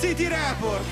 City Report.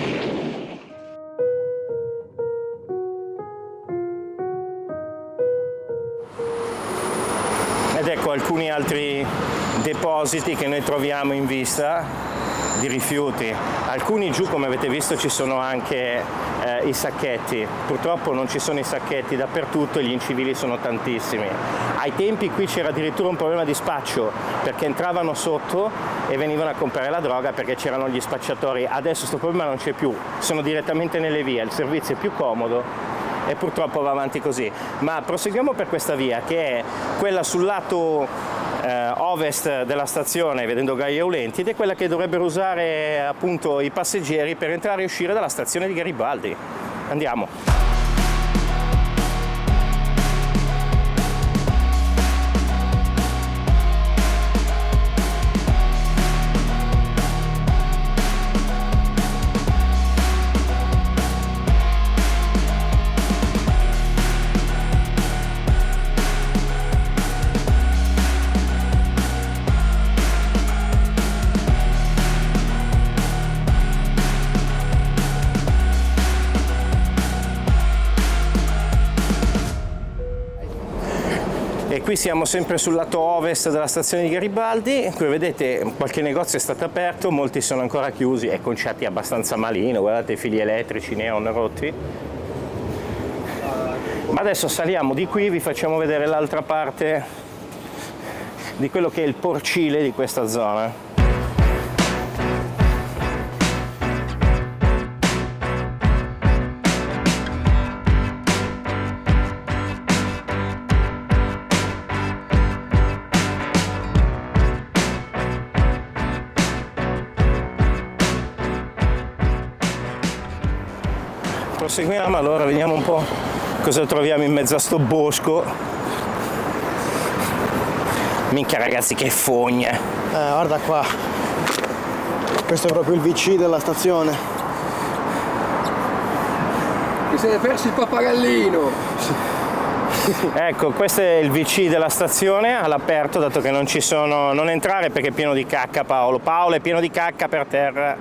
Ed ecco alcuni altri depositi che noi troviamo in vista di rifiuti. Alcuni giù, come avete visto, ci sono anche i sacchetti. Purtroppo non ci sono i sacchetti dappertutto e gli incivili sono tantissimi. Ai tempi qui c'era addirittura un problema di spaccio, perché entravano sotto e venivano a comprare la droga perché c'erano gli spacciatori. Adesso questo problema non c'è più, sono direttamente nelle vie, il servizio è più comodo e purtroppo va avanti così. Ma proseguiamo per questa via, che è quella sul lato ovest della stazione, vedendo Gaia Aulenti, ed è quella che dovrebbero usare appunto i passeggeri per entrare e uscire dalla stazione di Garibaldi. Andiamo. E qui siamo sempre sul lato ovest della stazione di Garibaldi. Qui vedete qualche negozio è stato aperto, molti sono ancora chiusi e conciati abbastanza malino, guardate i fili elettrici, neon rotti. Ma adesso saliamo di qui, vi facciamo vedere l'altra parte di quello che è il porcile di questa zona. Proseguiamo, allora vediamo un po' cosa troviamo in mezzo a sto bosco. Minchia ragazzi, che fogne! Guarda qua, questo è proprio il VC della stazione. Ti sei perso il pappagallino! Ecco, questo è il VC della stazione all'aperto, dato che non ci sono... Non entrare perché è pieno di cacca, Paolo. Paolo, è pieno di cacca per terra.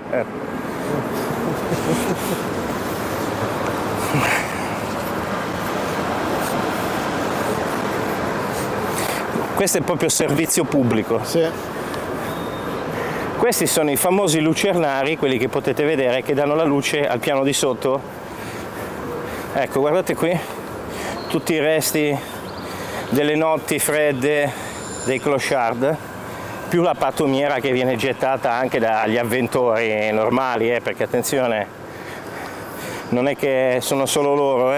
Questo è proprio servizio pubblico. Sì. Questi sono i famosi lucernari, quelli che potete vedere, che danno la luce al piano di sotto. Ecco, guardate qui, tutti i resti delle notti fredde dei clochard, più la pattumiera che viene gettata anche dagli avventori normali, perché attenzione, non è che sono solo loro,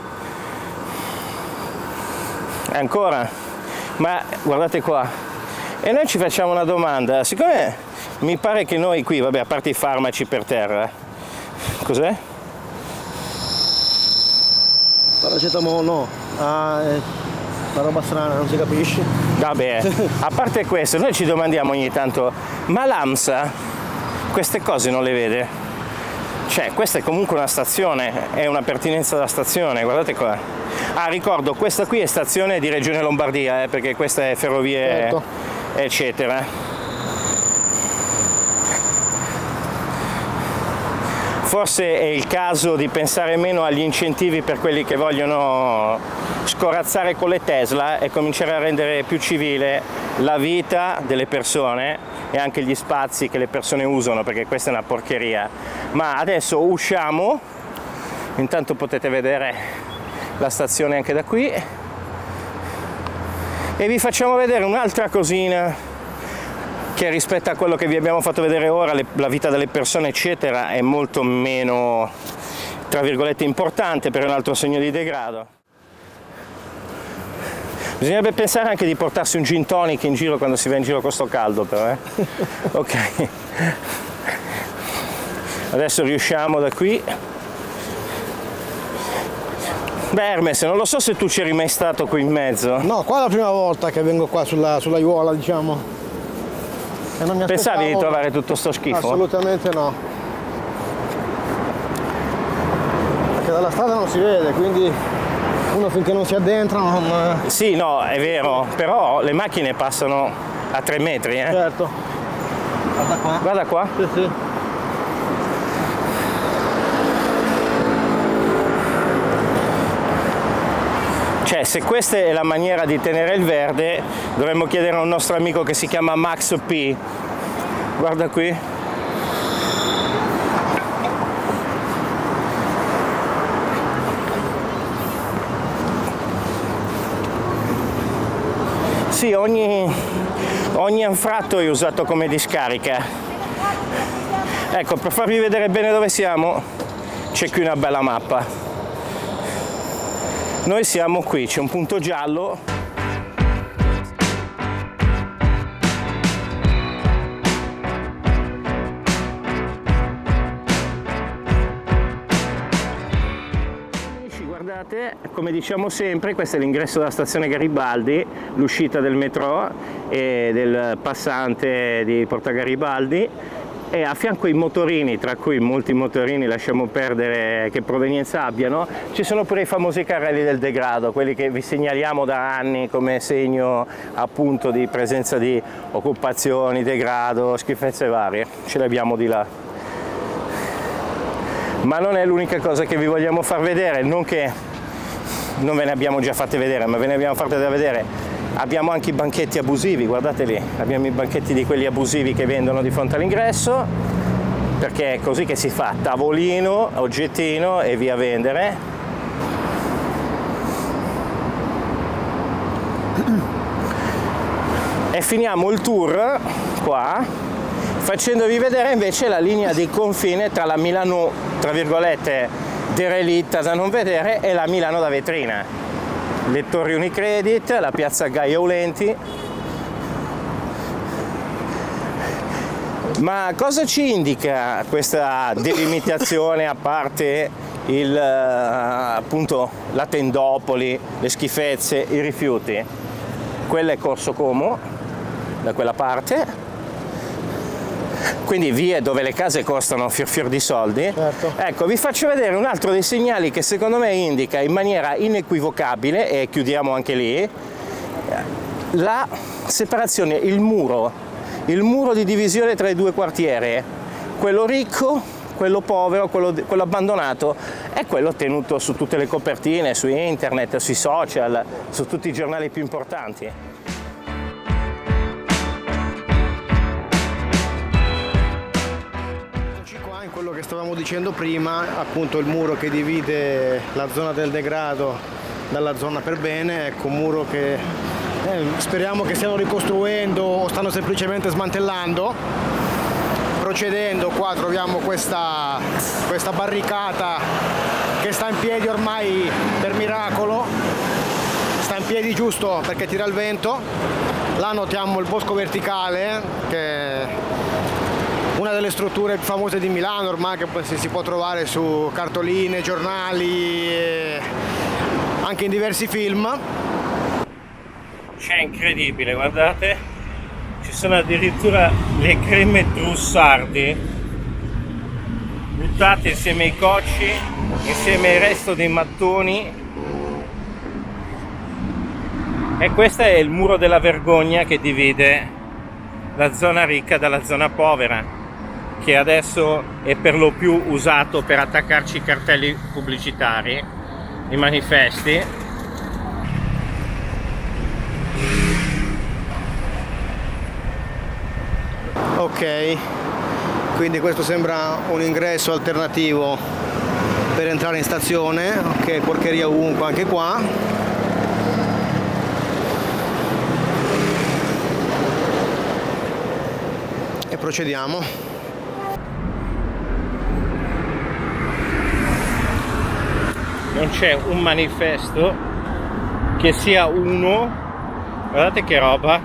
Ancora. Ma guardate qua, e noi ci facciamo una domanda, siccome mi pare che noi qui, vabbè, a parte i farmaci per terra, cos'è? Paracetamolo no, la roba strana, non si capisce. Vabbè, a parte questo, noi ci domandiamo ogni tanto, ma l'AMSA queste cose non le vede? Cioè, questa è comunque una stazione, è una pertinenza da stazione, guardate qua. Ah, ricordo, questa qui è stazione di Regione Lombardia, perché questa è ferrovie, certo, eccetera. Forse è il caso di pensare meno agli incentivi per quelli che vogliono scorazzare con le Tesla e cominciare a rendere più civile la vita delle persone e anche gli spazi che le persone usano, perché questa è una porcheria. Ma adesso usciamo, intanto potete vedere la stazione anche da qui e vi facciamo vedere un'altra cosina che rispetto a quello che vi abbiamo fatto vedere ora, la vita delle persone eccetera, è molto meno, tra virgolette, importante, per un altro segno di degrado. Bisognerebbe pensare anche di portarsi un gin tonic in giro quando si va in giro con sto caldo, però, Ok. Adesso riusciamo da qui. Beh, Hermes, non lo so se tu c'eri mai stato qui in mezzo. No, qua è la prima volta che vengo qua sulla aiuola, diciamo. E non mi pensavi di trovare tutto sto schifo? Assolutamente no. Perché dalla strada non si vede, quindi uno finché non si addentra non... Sì, no, è vero, però le macchine passano a 3 metri, Certo. Guarda qua. Guarda qua. Sì, sì. Cioè, se questa è la maniera di tenere il verde, dovremmo chiedere a un nostro amico che si chiama Max P. Guarda qui. Sì, ogni anfratto è usato come discarica. Ecco, per farvi vedere bene dove siamo, c'è qui una bella mappa. Noi siamo qui, c'è un punto giallo. Guardate, come diciamo sempre, questo è l'ingresso della stazione Garibaldi, l'uscita del metro e del passante di Porta Garibaldi, e a fianco i motorini, tra cui molti motorini lasciamo perdere che provenienza abbiano, ci sono pure i famosi carrelli del degrado, quelli che vi segnaliamo da anni come segno appunto di presenza di occupazioni, degrado, schifezze varie, ce le abbiamo di là. Ma non è l'unica cosa che vi vogliamo far vedere, non che non ve ne abbiamo già fatte vedere, ma ve ne abbiamo fatte da vedere. Abbiamo anche i banchetti abusivi, guardate lì, abbiamo i banchetti di quelli abusivi che vendono di fronte all'ingresso, perché è così che si fa, tavolino, oggettino e via a vendere. E finiamo il tour qua facendovi vedere invece la linea di confine tra la Milano, tra virgolette, derelitta da non vedere e la Milano da vetrina. Le torri Unicredit, la piazza Gaia Aulenti. Ma cosa ci indica questa delimitazione, a parte appunto la tendopoli, le schifezze, i rifiuti? Quella è Corso Como, da quella parte. Quindi vie dove le case costano fior di soldi. Certo. Ecco, vi faccio vedere un altro dei segnali che secondo me indica in maniera inequivocabile, e chiudiamo anche lì, la separazione, il muro di divisione tra i due quartieri, quello ricco, quello povero, quello abbandonato, e quello tenuto su tutte le copertine, su internet, sui social, su tutti i giornali più importanti. Quello che stavamo dicendo prima, appunto il muro che divide la zona del degrado dalla zona per bene, ecco, un muro che speriamo che stiano ricostruendo o stanno semplicemente smantellando. Procedendo qua troviamo questa barricata che sta in piedi ormai per miracolo, sta in piedi giusto perché tira il vento. Là notiamo il bosco verticale, che una delle strutture più famose di Milano ormai, che si può trovare su cartoline, giornali e anche in diversi film. C'è incredibile, guardate, ci sono addirittura le creme Trussardi buttate insieme ai cocci, insieme al resto dei mattoni. E questo è il muro della vergogna che divide la zona ricca dalla zona povera, che adesso è per lo più usato per attaccarci i cartelli pubblicitari, i manifesti. Ok, quindi questo sembra un ingresso alternativo per entrare in stazione. Ok, porcheria ovunque anche qua. E procediamo. Non c'è un manifesto che sia uno, guardate che roba,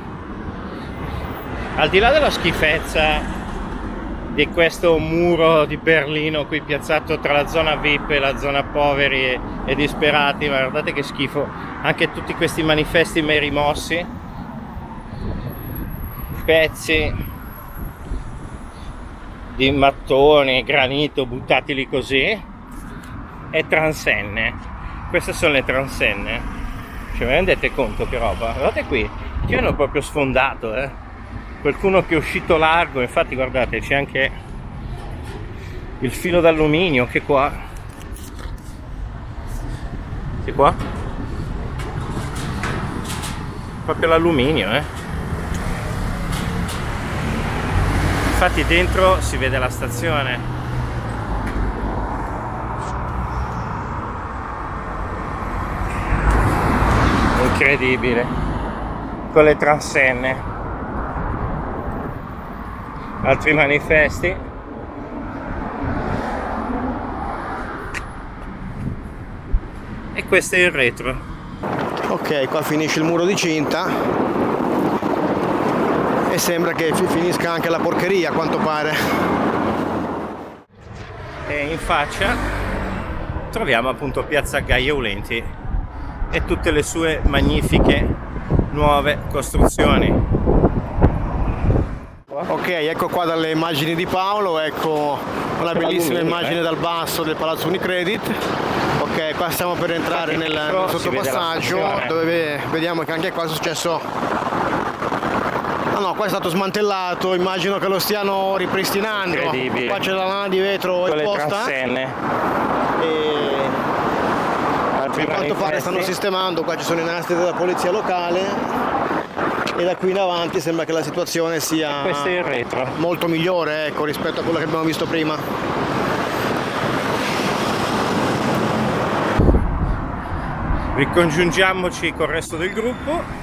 al di là della schifezza di questo muro di Berlino qui piazzato tra la zona VIP e la zona poveri e disperati, ma guardate che schifo, anche tutti questi manifesti mai rimossi, pezzi di mattoni, granito buttati lì così. E transenne, queste sono le transenne, cioè vi rendete conto che roba? Guardate qui, che hanno proprio sfondato, qualcuno che è uscito largo, infatti guardate c'è anche il filo d'alluminio che qua, proprio l'alluminio, Infatti dentro si vede la stazione. Incredibile, con le transenne. Altri manifesti. E questo è il retro. Ok, qua finisce il muro di cinta e sembra che finisca anche la porcheria, a quanto pare. E in faccia troviamo appunto Piazza Gaiolenti e tutte le sue magnifiche nuove costruzioni. Ok, ecco qua dalle immagini di Paolo, ecco una bellissima immagine dal basso del Palazzo Unicredit. Ok, qua stiamo per entrare nel sottopassaggio, dove vediamo che anche qua è successo. Ah no, qua è stato smantellato, immagino che lo stiano ripristinando. Incredibile. Qua c'è la lana di vetro esposta. E a quanto pare stanno sistemando, qua ci sono i nastri della polizia locale e da qui in avanti sembra che la situazione sia questo è il retro. Molto migliore, ecco, rispetto a quello che abbiamo visto prima. Ricongiungiamoci col resto del gruppo.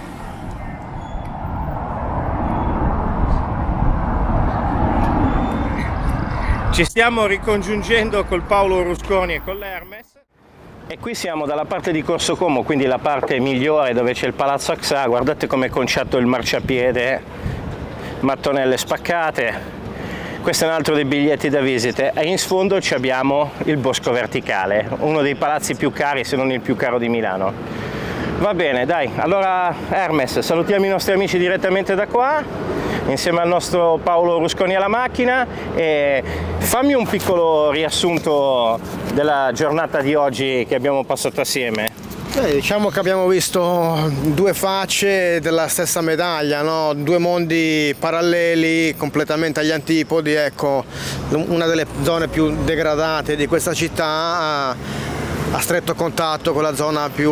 Ci stiamo ricongiungendo col Paolo Rusconi e con l'Hermes. E qui siamo dalla parte di Corso Como, quindi la parte migliore dove c'è il Palazzo Axà. Guardate come è conciato il marciapiede, mattonelle spaccate. Questo è un altro dei biglietti da visite e in sfondo ci abbiamo il Bosco Verticale, uno dei palazzi più cari, se non il più caro di Milano. Va bene, dai, allora Hermes, salutiamo i nostri amici direttamente da qua, insieme al nostro Paolo Rusconi alla macchina, e fammi un piccolo riassunto della giornata di oggi che abbiamo passato assieme. Diciamo che abbiamo visto due facce della stessa medaglia, no? Due mondi paralleli, completamente agli antipodi. Ecco, una delle zone più degradate di questa città a stretto contatto con la zona più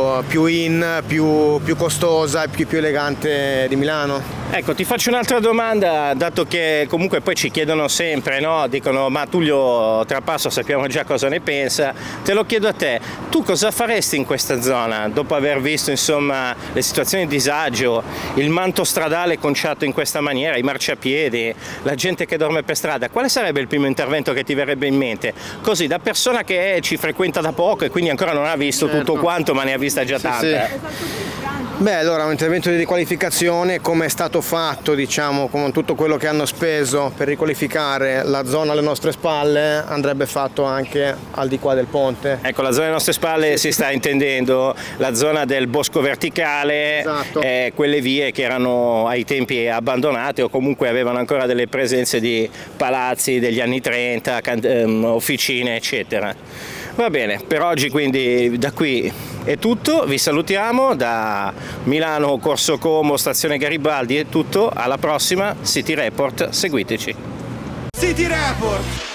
costosa e più elegante di Milano. Ecco, ti faccio un'altra domanda, dato che comunque poi ci chiedono sempre, no? Dicono, ma Tullio Trapasso sappiamo già cosa ne pensa, te lo chiedo a te, tu cosa faresti in questa zona dopo aver visto insomma le situazioni di disagio, il manto stradale conciato in questa maniera, i marciapiedi, la gente che dorme per strada? Quale sarebbe il primo intervento che ti verrebbe in mente? Così, da persona che ci frequenta da poco e quindi ancora non ha visto tutto quanto, ma ne ha vista già tanta. Sì. Beh, allora un intervento di riqualificazione, come è stato fatto, diciamo, con tutto quello che hanno speso per riqualificare la zona alle nostre spalle, andrebbe fatto anche al di qua del ponte. Ecco, la zona alle nostre spalle si sta intendendo la zona del Bosco Verticale, esatto. Quelle vie che erano ai tempi abbandonate o comunque avevano ancora delle presenze di palazzi degli anni 30, officine, eccetera. Va bene, per oggi quindi da qui è tutto, vi salutiamo da Milano, Corso Como, stazione Garibaldi, è tutto, alla prossima, City Report, seguiteci. City Report!